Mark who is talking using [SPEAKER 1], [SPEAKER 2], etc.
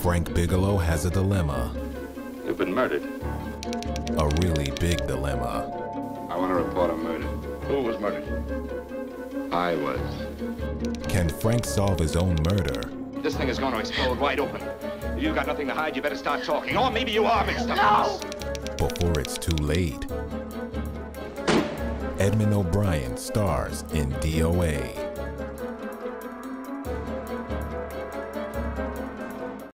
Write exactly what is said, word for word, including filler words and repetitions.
[SPEAKER 1] Frank Bigelow has a dilemma.
[SPEAKER 2] You've been murdered.
[SPEAKER 1] A really big dilemma.
[SPEAKER 2] I want to report a murder. Who was murdered? I was.
[SPEAKER 1] Can Frank solve his own murder?
[SPEAKER 3] This thing is going to explode wide open. If you've got nothing to hide, you better start talking. Or maybe you are mixed up.
[SPEAKER 4] No!
[SPEAKER 1] Before it's too late. Edmond O'Brien stars in D O A